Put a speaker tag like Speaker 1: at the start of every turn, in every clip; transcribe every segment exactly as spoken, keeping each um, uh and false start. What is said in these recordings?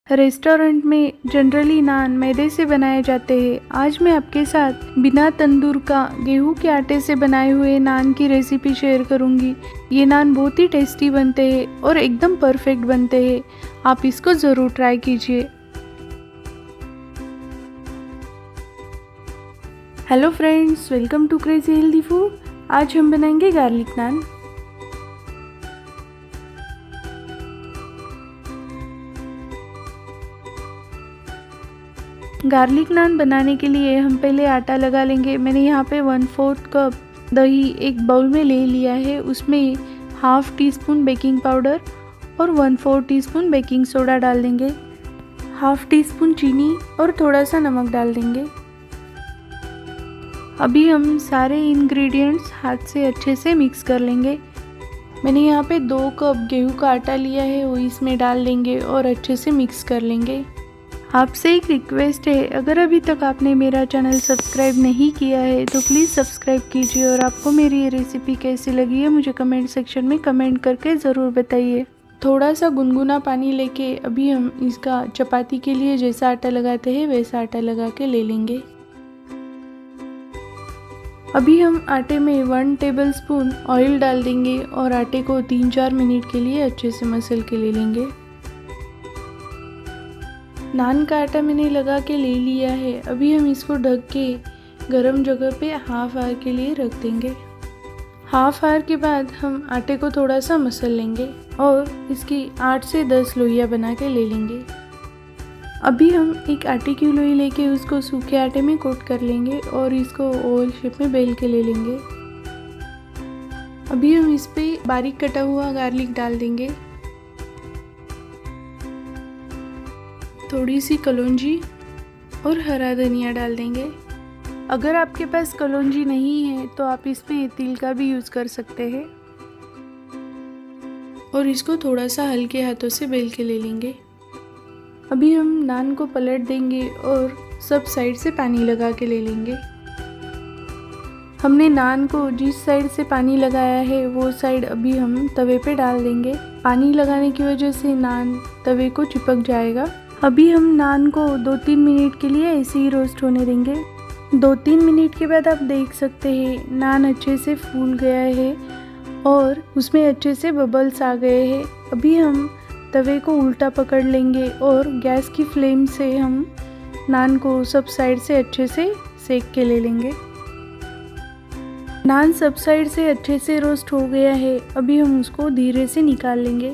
Speaker 1: Restaurant में generally नान मैदे से बनाए जाते हैं। आज मैं आपके साथ बिना तंदूर का गेहूं के आटे से बनाए हुए नान की रेसिपी शेयर करूंगी। ये नान बहुत ही टेस्टी बनते हैं और एकदम परफेक्ट बनते हैं। आप इसको ज़रूर ट्राई कीजिए। Hello friends, welcome to crazy healthy food. आज हम बनाएंगे गार्लिक नान। गार्लिक नान बनाने के लिए हम पहले आटा लगा लेंगे। मैंने यहाँ पे वन फोर्थ कप दही एक बाउल में ले लिया है। उसमें half teaspoon baking powder और one four teaspoon baking soda डाल देंगे। हाफ टी स्पून चीनी और थोड़ा सा नमक डाल देंगे। अभी हम सारे इंग्रेडिएंट्स हाथ से अच्छे से मिक्स कर लेंगे। मैंने यहाँ पे दो कप गेहूं का आटा लिया है, वो इसमें डाल देंगे और अच्छे से मिक्स कर लेंगे। आपसे एक रिक्वेस्ट है, अगर अभी तक आपने मेरा चैनल सब्सक्राइब नहीं किया है तो प्लीज़ सब्सक्राइब कीजिए और आपको मेरी ये रेसिपी कैसी लगी है मुझे कमेंट सेक्शन में कमेंट करके ज़रूर बताइए। थोड़ा सा गुनगुना पानी लेके अभी हम इसका चपाती के लिए जैसा आटा लगाते हैं वैसा आटा लगा के ले लेंगे। अभी हम आटे में वन टेबलस्पून ऑयल डाल देंगे और आटे को तीन चार मिनट के लिए अच्छे से मसल के ले लेंगे। नान का आटा मैंने लगा के ले लिया है। अभी हम इसको ढक के गरम जगह पे हाफ आवर के लिए रख देंगे। हाफ आवर के बाद हम आटे को थोड़ा सा मसल लेंगे और इसकी आठ से दस लोइयाँ बना के ले लेंगे। अभी हम एक आटे की लोई लेके उसको सूखे आटे में कोट कर लेंगे और इसको ओवल शेप में बेल के ले लेंगे। अभी हम इस पे बारीक कटा हुआ गार्लिक डाल देंगे, थोड़ी सी कलौंजी और हरा धनिया डाल देंगे। अगर आपके पास कलौंजी नहीं है तो आप इसमें तिल का भी यूज़ कर सकते हैं और इसको थोड़ा सा हल्के हाथों से बेल के ले लेंगे। अभी हम नान को पलट देंगे और सब साइड से पानी लगा के ले लेंगे। हमने नान को जिस साइड से पानी लगाया है वो साइड अभी हम तवे पे डाल देंगे। पानी लगाने की वजह से नान तवे को चिपक जाएगा। अभी हम नान को दो तीन मिनट के लिए ऐसे ही रोस्ट होने देंगे। दो तीन मिनट के बाद आप देख सकते हैं नान अच्छे से फूल गया है और उसमें अच्छे से बबल्स आ गए हैं। अभी हम तवे को उल्टा पकड़ लेंगे और गैस की फ्लेम से हम नान को सब साइड से अच्छे से सेक के ले लेंगे। नान सब साइड से अच्छे से रोस्ट हो गया है। अभी हम उसको धीरे से निकाल लेंगे।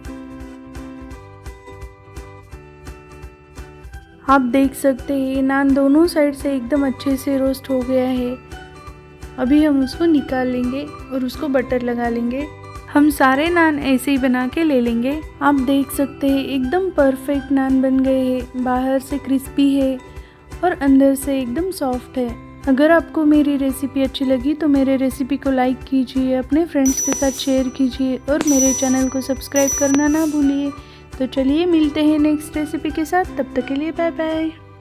Speaker 1: आप देख सकते हैं नान दोनों साइड से एकदम अच्छे से रोस्ट हो गया है। अभी हम उसको निकाल लेंगे और उसको बटर लगा लेंगे। हम सारे नान ऐसे ही बना के ले लेंगे। आप देख सकते हैं एकदम परफेक्ट नान बन गए हैं। बाहर से क्रिस्पी है और अंदर से एकदम सॉफ्ट है। अगर आपको मेरी रेसिपी अच्छी लगी तो मेरे रेसिपी को लाइक कीजिए, अपने फ्रेंड्स के साथ शेयर कीजिए और मेरे चैनल को सब्सक्राइब करना ना भूलिए। तो चलिए मिलते हैं नेक्स्ट रेसिपी के साथ, तब तक के लिए बाय बाय।